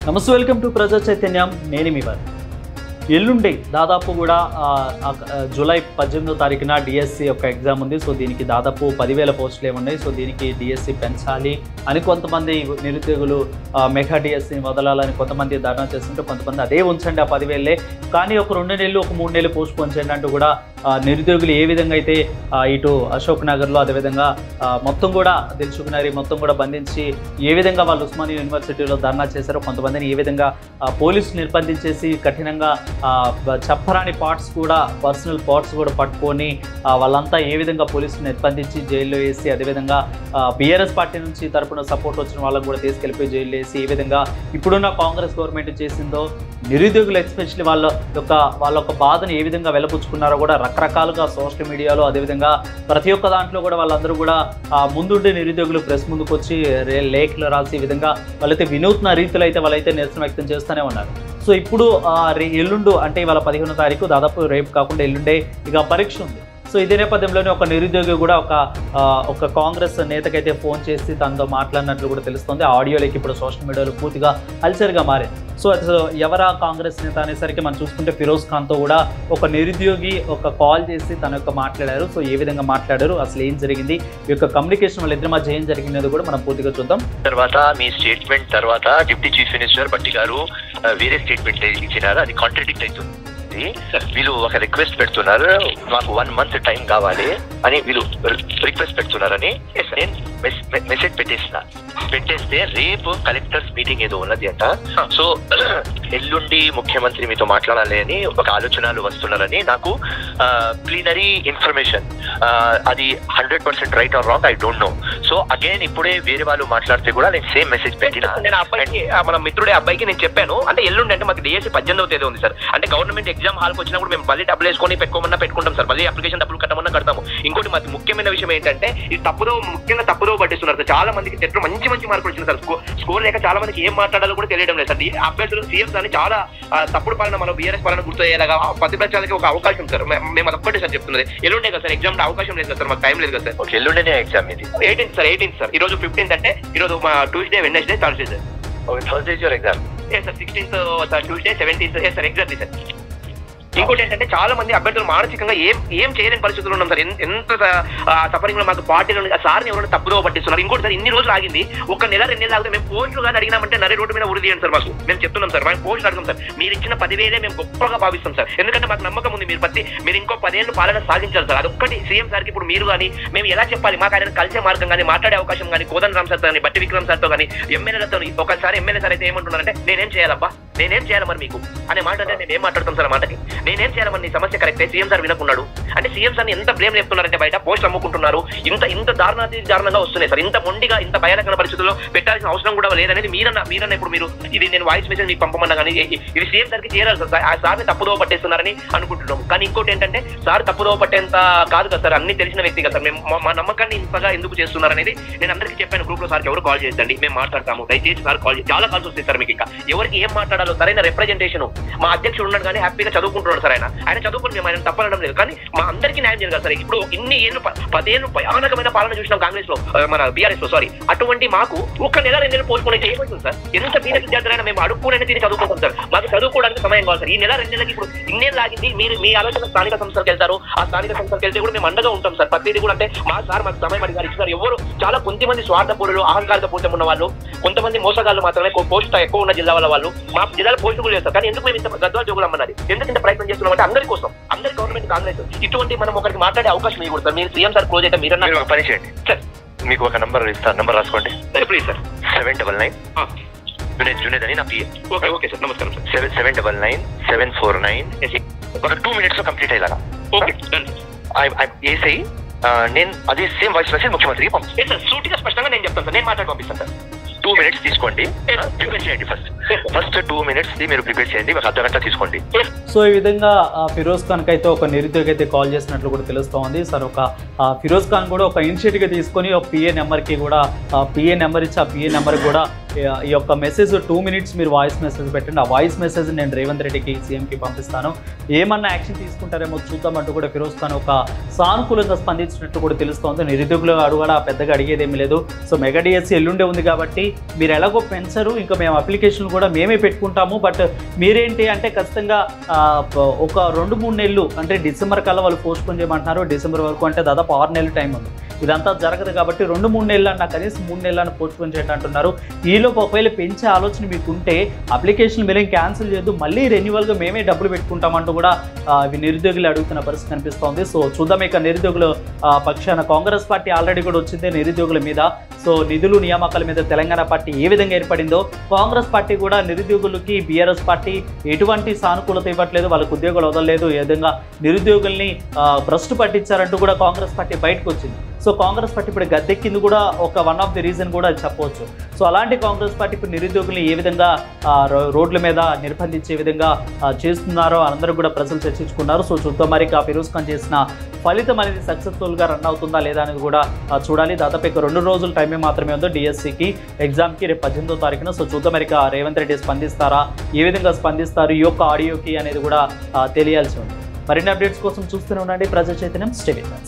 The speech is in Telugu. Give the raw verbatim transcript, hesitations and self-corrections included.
నమస్తే, వెల్కమ్ టు ప్రజా చైతన్యం. నేను మీ వారు. ఎల్లుండి దాదాపు కూడా జూలై పద్దెనిమిదో తారీఖున డిఎస్సి యొక్క ఎగ్జామ్ ఉంది. సో దీనికి దాదాపు పదివేల పోస్టులు ఏమున్నాయి. సో దీనికి డిఎస్సి పెంచాలి అని కొంతమంది నిరుద్యోగులు మెగా డిఎస్సిని వదలాలని కొంతమంది ధర్నా చేస్తుంటే, కొంతమంది అదే ఉంచండి ఆ పదివేలే కానీ ఒక రెండు నెలలు ఒక మూడు నెలలు పోస్ట్ పోన్ చేయండి అంటూ కూడా నిరుద్యోగులు ఏ విధంగా అయితే ఇటు అశోక్ నగర్లో అదేవిధంగా మొత్తం కూడా దిల్సుఖ్నగర్ మొత్తం కూడా బంధించి ఏ విధంగా వాళ్ళు ఉస్మానియా యూనివర్సిటీలో ధర్నా చేశారో, కొంతమందిని ఏ విధంగా పోలీసులు నిర్బంధించేసి కఠినంగా చెప్పరాని పార్ట్స్ కూడా పర్సనల్ పార్ట్స్ కూడా పట్టుకొని వాళ్ళంతా ఏ విధంగా పోలీసులు నిర్బంధించి జైల్లో వేసి, అదేవిధంగా బీఆర్ఎస్ పార్టీ నుంచి తరపున సపోర్ట్ వచ్చిన వాళ్ళని కూడా తీసుకెళ్ళిపోయి జైల్లో వేసి ఏ విధంగా ఇప్పుడున్న కాంగ్రెస్ గవర్నమెంట్ చేసిందో, నిరుద్యోగులు ఎస్పెషల్లీ వాళ్ళ యొక్క వాళ్ళ యొక్క బాధను ఏ విధంగా వెలపుచ్చుకున్నారో కూడా రకరకాలుగా సోషల్ మీడియాలో అదేవిధంగా ప్రతి ఒక్క దాంట్లో కూడా వాళ్ళందరూ కూడా ముందుండి నిరుద్యోగులు ప్రెస్ ముందుకు వచ్చి లేఖలు రాసి ఈ విధంగా వాళ్ళైతే వినూత్న రీతిలో అయితే వాళ్ళైతే నిరసన వ్యక్తం చేస్తూనే ఉన్నారు. సో ఇప్పుడు ఎల్లుండు అంటే ఇవాళ పదిహేనో తారీఖు, దాదాపు రేపు కాకుండా ఎల్లుండే ఇక పరీక్ష ఉంది. సో ఇదే నేపథ్యంలోనే ఒక నిరుద్యోగి కూడా ఒక ఒక కాంగ్రెస్ నేతకైతే ఫోన్ చేసి తనతో మాట్లాడినట్లు కూడా తెలుస్తుంది. ఆడియోలోకి ఇప్పుడు సోషల్ మీడియాలో పూర్తిగా అల్చర్గా మారింది. సో ఎవరా కాంగ్రెస్ నేత అనేసరికి మనం చూసుకుంటే ఫిరోజ్ ఖాన్తో కూడా ఒక నిరుద్యోగి ఒక కాల్ చేసి తన యొక్క మాట్లాడారు. సో ఏ విధంగా మాట్లాడారు, అసలు ఏం జరిగింది, ఈ యొక్క కమ్యూనికేషన్ వాళ్ళ ఇద్దరి మధ్య ఏం జరిగింది కూడా మనం పూర్తిగా చూద్దాం. తర్వాత మీ స్టేట్మెంట్ తర్వాత deputy chief minister Bhatti garu వేరే స్టేట్మెంట్ ఇచ్చినారు, అది కాంట్రడిక్ట్ అవుతుంది. వీళ్ళు ఒక రిక్వెస్ట్ పెడుతున్నారు, మాకు వన్ మంత్ టైం కావాలి అని వీళ్ళు రిక్వెస్ట్ పెడుతున్నారని నేను మెసేజ్ పెట్టేసిన పెట్టేస్తే రేపు కలెక్టర్స్ మీటింగ్ ఏదో ఉన్నది అంట. సో ఎల్లుండి ముఖ్యమంత్రి మీతో మాట్లాడాలి అని ఒక ఆలోచనలు వస్తున్నారని నాకు ప్లీనరీ ఇన్ఫర్మేషన్. అది hundred percent right or wrong I don't know. So again ఇప్పుడే వేరే వాళ్ళు మాట్లాడితే కూడా నేను సేమ్ మెసేజ్ పెట్టిన. నేను అబ్బాయికి మన మిత్రుడే అబ్బాయికి నేను చెప్పాను, అంటే ఎల్లుండి అంటే మాకు డిఎస్సి పద్దెనిమిదవ తేదీ ఉంది సార్. అంటే గవర్నమెంట్ ఎగ్జామ్ హాల్కి వచ్చినప్పుడు మేము మళ్ళీ డబ్బులు వేసుకొని పెట్టుకోమన్నా పెట్టుకుంటాం సార్, మళ్ళీ అప్లికేషన్ డబ్బులు కట్టమన్నా కడతాము. ఇంకోటి మాకు ముఖ్యమైన విషయం ఏంటంటే ఇది తప్పుదో ముఖ్యంగా తప్పుదో పట్టిస్తున్నారు సార్. చాలా మందికి చెట్లు మంచి మంచి మార్కులు వచ్చింది సార్. స్కోర్ లేక చాలా మందికి ఏం మాట్లాడాలో కూడా తెలియడం లేదు సార్. అభ్యర్థులు సీఎం అని చాలా తప్పుడు పాలన మన బీఆర్ఎస్ పాలన గుర్తయ్యేలాగా ప్రతిపక్షాలకి ఒక అవకాశం సార్. మేము అదొక్కటే సార్ చెప్తున్నది, ఎల్లుండే కదా సార్ ఎగ్జామ్ అవకాశం లేదు కదా సార్, మాకు టైం లేదు కదా సార్. ఎల్లుండే ఎగ్జామ్ ఇది ఎయిటీన్త్ సార్ ఎయిటీన్త్ సార్. ఈ రోజు ఫిఫ్టీన్త్ అంటే ఈ రోజు మా Tuesday Wednesday Thursday sir. Thursday your exam sir. Sixteenth sir Tuesday, seventeenth sir exactly sir. ఇంకోటి ఏంటంటే చాలా మంది అభ్యర్థులు మానసికంగా ఏం ఏం చేయలేని పరిస్థితులు ఉన్నాం సార్. ఎంత సఫరింగ్ లో మాకు పార్టీలో సార్ని ఎవరైనా తప్పుదో పట్టిస్తున్నారు. ఇంకోటి సార్ ఇన్ని రోజులు ఆగింది, ఒక నెల రెండు నెలలు ఆగితే మేము పోస్టులు కానీ అడిగినామంటే నరే రోడ్డు మీద ఉరి తీయండి సార్. మాకు మేము చెప్తున్నాం సార్, మేము పోస్టులు అడుగుతాం సార్. మీరు ఇచ్చిన పదివేలే మేము గొప్పగా భావిస్తాం సార్. ఎందుకంటే మాకు నమ్మకం ఉంది మీరు ప్రతి మీరు ఇంకో పదేళ్ళు పాలన సాధించాలి సార్. అదొక్కటి సీఎం సార్కి ఇప్పుడు మీరు కానీ మేము ఎలా చెప్పాలి, మాకు ఆయన కలిసే మార్గం కానీ మాట్లాడే అవకాశం కానీ కోదండ రామ్ సార్ కానీ బట్టి విక్రమ్ సార్తో కానీ ఎమ్మెల్యేలతో ఒకసారి ఎమ్మెల్యే సార్ అయితే ఏమంటున్నారంటే నేనేం చేయాలబ్బా నేనేం చేయాలి మరి మీకు అనే మాట అంటే మేము ఏం మాట్లాడతాం సార్. ఆ మాటకి నేనేం చేయాలి మరి నీ సమస్య కరెక్టే, సీఎం సార్ వినకున్నాడు అంటే సీఎం సార్ని ఎంత బ్లేమ్ చెప్తున్నారంటే బయట పోస్టులు అమ్ముకుంటున్నారు. ఇంత ఇంత దారుణాతి దారుణంగా వస్తున్నాయి సార్. ఇంత మొండిగా ఇంత భయానకర పరిస్థితుల్లో పెట్టాల్సిన అవసరం కూడా లేదనేది మీరన్న మీరన్న ఇప్పుడు మీరు ఇది నేను వాయిస్ మెసేజ్ మీకు పంపమన్నా కానీ ఇది సీఎం సార్కి చేరాలి సార్. ఆ సార్ని తప్పుదో పట్టేస్తున్నారని అనుకుంటున్నాం. కానీ ఇంకోటి ఏంటంటే సార్ తప్పుదో పట్టేంత కాదు కదా సార్, అన్ని తెలిసిన వ్యక్తి కదా సార్. మేము మా నమ్మకాన్ని ఇంతగా ఎందుకు చేస్తున్నారు అనేది నేను అందరికీ చెప్పాను గ్రూప్ లో. సార్కి ఎవరు కాల్ చేయండి, మేము మాట్లాడతాము, దయచేసి సార్ కాల్ చేసి. చాలా కాల్స్ వస్తాయి సార్ మీకు. ఇంకా ఎవరికి ఏం మాట్లాడాలో సరైన రిప్రజెంటేషన్ మా అధ్యక్షుడు ఉన్నాడు కానీ హ్యాపీగా చదువుకుంటున్నాడు సార్. ఆయన ఆయన చదువుకుని మేము ఆయన తప్పనడం లేదు, కానీ మా అందరికీ న్యాయం జరగాలి సార్. ఇప్పుడు ఇన్ని ఏళ్ళు పదేళ్ళు భయానకమైన పాలన చూసినాం కాంగ్రెస్ లో, మన బీఆర్ఎస్ లో సారీ. అటువంటి మాకు ఒక్క నెల రెండు నెలలు పోల్చుకునే చేయబడుతుంది సార్. ఎంత బీద విద్యార్థులైనా మేము అడుక్కునే తిని చదువుకుంటాం సార్. మాకు చదువుకోవడానికి సమయం కావాలి సార్. ఈ నెల రెండు నెలలకి ఇప్పుడు ఇన్నేళ్ళు ఆగింది. మీరు మీ ఆలోచన స్థానిక సంస్థలకు వెళ్తారు, ఆ స్థానిక సంస్థలకు వెళ్తే కూడా మేము అండగా ఉంటాం సార్. ప్రతిదీ కూడా అంటే మా సార్ మాకు సమయం అడిగారు ఇచ్చినారు. ఎవరు చాలా కొంతమంది స్వార్థపూరులు అహంకారిక పూర్తం ఉన్న వాళ్ళు, కొంతమంది మోసగాళ్ళు మాత్రమే పోస్ట్ ఎక్కువ ఉన్న జిల్లా వాళ్ళ వాళ్ళు మా జిల్లాలో పోస్టు కూడా చేస్తారు. కానీ ఎందుకు మేము ఇంత గద్వాల జోగులు అమ్మన్నది, ఎందుకు ఇంత ప్రయత్నం చేస్తున్నాం అంటే అందరి కోసం, అందరి గవర్నమెంట్ కాంగ్రెస్ ఇటువంటి మనం ఒకరికి మాట్లాడే అవకాశం ఇవ్వకూడదు సార్. మీరు సీఎం సార్ క్లోజ్ అయితే మీరు పని చేయండి సార్. మీకు ఒక నంబర్ ఇస్తాను, నంబర్ రాసుకోండి please sir. Seven double nine Juned Juned అని నా పిఏ. ఓకే ఓకే సార్, నమస్కారం సార్. Seven seven double nine seven four nine ఒక టూ మినిట్స్ లో కంప్లీట్ అయ్యేలాగా ఓకే ఏసై నేను అదే సేమ్ వాయిస్ మెసేజ్ ముఖ్యమంత్రికి పంపిస్తాను సార్. సూటిగా స్పష్టంగా నేను చెప్తాను సార్, నేను మాట్లాడి పంపిస్తాను సార్. టూ మినిట్స్ తీసుకోండి, ప్రిపేర్ చేయండి. ఫస్ట్ ఫస్ట్ టూ మినిట్స్ మీరు ప్రిపేర్ చేయండి, ఒక అర్ధ గంట తీసుకోండి. సో ఈ విధంగా ఫిరోజ్ ఖాన్కి అయితే ఒక నిరుద్యోగి అయితే కాల్ చేసినట్లు కూడా తెలుస్తూ ఉంది సార్. ఒక ఫిరోజ్ ఖాన్ కూడా ఒక ఇనిషియేటివ్గా తీసుకొని ఒక పిఏ నెంబర్కి కూడా పిఏ నెంబర్ ఇచ్చి ఆ పిఏ నెంబర్కి కూడా ఈ యొక్క మెసేజ్ టూ మినిట్స్ మీరు వాయిస్ మెసేజ్ పెట్టండి. ఆ వాయిస్ మెసేజ్ నేను రేవంత్ రెడ్డికి సీఎంకి పంపిస్తాను, ఏమన్నా యాక్షన్ తీసుకుంటారేమో చూద్దామంటూ కూడా ఫిరోజ్ ఖాన్ ఒక సానుకూలంగా స్పందించినట్లు కూడా తెలుస్తోంది. నిరుద్యోగులు అడుగుడా పెద్దగా అడిగేదేమీ లేదు. సో మెగా డిఎస్సి ఎల్లుండే ఉంది కాబట్టి మీరు ఎలాగో పెంచరు, ఇంకా మేము అప్లికేషన్లు కూడా మేమే పెట్టుకుంటాము, బట్ మీరేంటి అంటే ఖచ్చితంగా ఒక రెండు మూడు నెలలు అంటే డిసెంబర్ కల్లా వాళ్ళు పోస్ట్ పోన్ చేయమంటున్నారు. డిసెంబర్ వరకు అంటే దాదాపు ఆరు నెలల టైం ఉంది. ఇదంతా జరగదు కాబట్టి రెండు మూడు నెలలు అన్న కనీసం మూడు నెలలను పోస్ట్ పోన్ చేయడం అంటున్నారు. ఈలోపు ఒకవేళ పెంచే ఆలోచన మీకుంటే అప్లికేషన్ మీరేం క్యాన్సిల్ చేయొద్దు, మళ్ళీ రెన్యువల్గా మేమే డబ్బులు పెట్టుకుంటామంటూ కూడా ఇవి నిరుద్యోగులు అడుగుతున్న పరిస్థితి కనిపిస్తోంది. సో చూద్దాం ఇక నిరుద్యోగులు పక్షాన కాంగ్రెస్ పార్టీ ఆల్రెడీ కూడా వచ్చింది నిరుద్యోగుల మీద. సో నిధులు నియామకాల మీద తెలంగాణ పార్టీ ఏ విధంగా ఏర్పడిందో కాంగ్రెస్ పార్టీ కూడా నిరుద్యోగులకి బీఆర్ఎస్ పార్టీ ఎటువంటి సానుకూలత ఇవ్వట్లేదు, వాళ్ళకు ఉద్యోగాలు వదలలేదు, ఏ విధంగా నిరుద్యోగుల్ని భ్రష్టు పట్టించారంటూ కూడా కాంగ్రెస్ పార్టీ బయటకు వచ్చింది. సో కాంగ్రెస్ పార్టీ ఇప్పుడు గద్దెక్కింది కూడా ఒక వన్ ఆఫ్ ది రీజన్ కూడా చెప్పవచ్చు. సో అలాంటి కాంగ్రెస్ పార్టీ ఇప్పుడు నిరుద్యోగుల్ని ఏ విధంగా రోడ్ల మీద నిర్బంధించే విధంగా చేస్తున్నారో అందరూ కూడా ప్రజలు చర్చించుకున్నారు. సో చూద్దాం మరి ఫిరోజ్ ఖాన్ చేసిన ఫలితం అనేది సక్సెస్ఫుల్గా రన్ అవుతుందా లేదా అనేది కూడా చూడాలి. దాదాపు ఇక రెండు రోజుల టైమే మాత్రమే ఉందో డిఎస్సికి ఎగ్జామ్కి రేపు పద్దెనిమిదో తారీఖున. సో చూద్దాం మరి రేవంత్ రెడ్డి స్పందిస్తారా, ఏ విధంగా స్పందిస్తారు ఈ యొక్క ఆడియోకి అనేది కూడా తెలియాల్సి ఉంది. మరిన్ని అప్డేట్స్ కోసం చూస్తూనే ఉండండి Praja Chaitanyam. Stay with us.